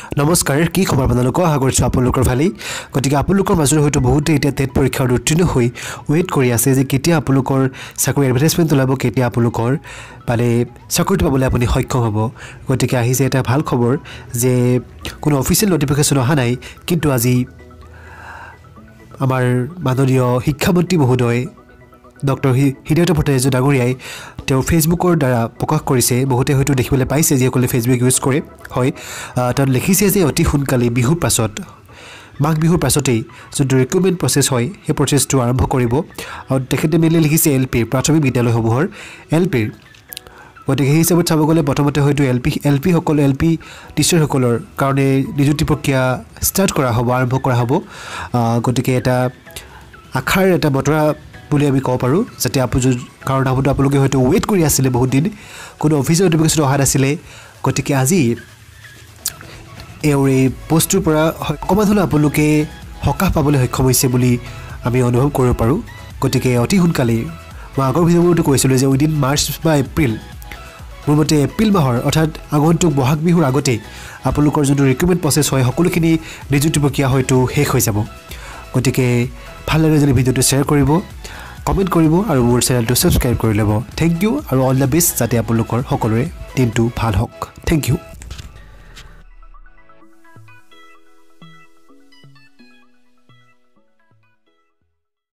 নমস্কাৰ কি খবৰ আপোনালোকৰ আশা কৰিছোঁ আপোনালোকৰ ভালেই গতিকে আপোনালোকৰ মাজৰ হয়তো বহুতে এতিয়া টেট পৰীক্ষাৰ উত্তীৰ্ণ হৈ ৱেইট কৰি আছে যে কেতিয়া আপোনালোকৰ চাকৰি এডভাৰটাইজমেণ্ট ওলাব কেতিয়া আপোনালোকৰ মানে চাকৰিটো পাবলৈ আপুনি সক্ষম হ'ব গতিকে আহিছে এটা ভাল খবৰ যে কোনো অফিচিয়েল নটিফিকেশ্যন অহা নাই কিন্তু আজি আমাৰ মাননীয় শিক্ষামন্ত্ৰী মহোদয় ডক্টৰ হৃদয়ত ভট্টাচাৰ্য ডাঙৰীয়াই তেওঁ ফেচবুকৰ দ্বাৰা প্ৰকাশ কৰিছে বহুতে হয়তো দেখিবলৈ পাইছে যিসকলে ফেচবুক ইউজ কৰে হয় তাত লিখিছে যে অতি সোনকালে বিহুৰ পাছত মাঘ বিহুৰ পাছতেই যোনটো ৰিক্ৰুটমেণ্ট প্ৰচেছ হয় সেই প্ৰচেছটো আৰম্ভ কৰিব আৰু তেখেতে মেইনলি লিখিছে এলপি প্ৰাথমিক বিদ্যালয়সমূহৰ এলপিৰ গতিকে সেই হিচাপত চাব গ'লে প্ৰথমতে হয়তো এলপি টিচাৰসকলৰ কাৰণে নিযুক্তি প্ৰক্ৰিয়া ষ্টাৰ্ট কৰা হ'ব আৰম্ভ কৰা হ'ব গতিকে এটা আশাৰ এটা বতৰা বুলি আমি ক'ব পাৰোঁ যাতে কাৰণ আপোনালোকে হয়তো ৱেইট কৰি আছিলে বহুত দিন কোনো অফিচিয়েল নটিফিকেশ্যন অহা নাছিলে গতিকে আজি এই পোষ্টটোৰ পৰা অকণমান হ'লেও আপোনালোকে সকাহ পাবলৈ সক্ষম হৈছে বুলি আমি অনুভৱ কৰিব পাৰোঁ গতিকে অতি সোনকালেই মই আগৰ ভিডিঅ'বোৰতো কৈছিলোঁ যে উইদিন মাৰ্চ বা এপ্ৰিল মোৰ মতে এপ্ৰিল মাহৰ অৰ্থাৎ আগন্তুক বহাগ বিহুৰ আগতেই আপোনালোকৰ যোনটো ৰিক্ৰুটমেণ্ট প্ৰচেছ হয় সকলোখিনি নিযুক্তি প্ৰক্ৰিয়া হয়তো শেষ হৈ যাব গতিকে ভাল লাগে যদি ভিডিঅ'টো শ্বেয়াৰ কৰিব কমেণ্ট কৰিব আৰু মোৰ চেনেলটো ছাবস্ক্ৰাইব কৰি ল'ব থেংক ইউ আৰু অল দ্য বেষ্ট যাতে আপোনালোকৰ সকলোৰে দিনটো ভাল হওক থেংক ইউ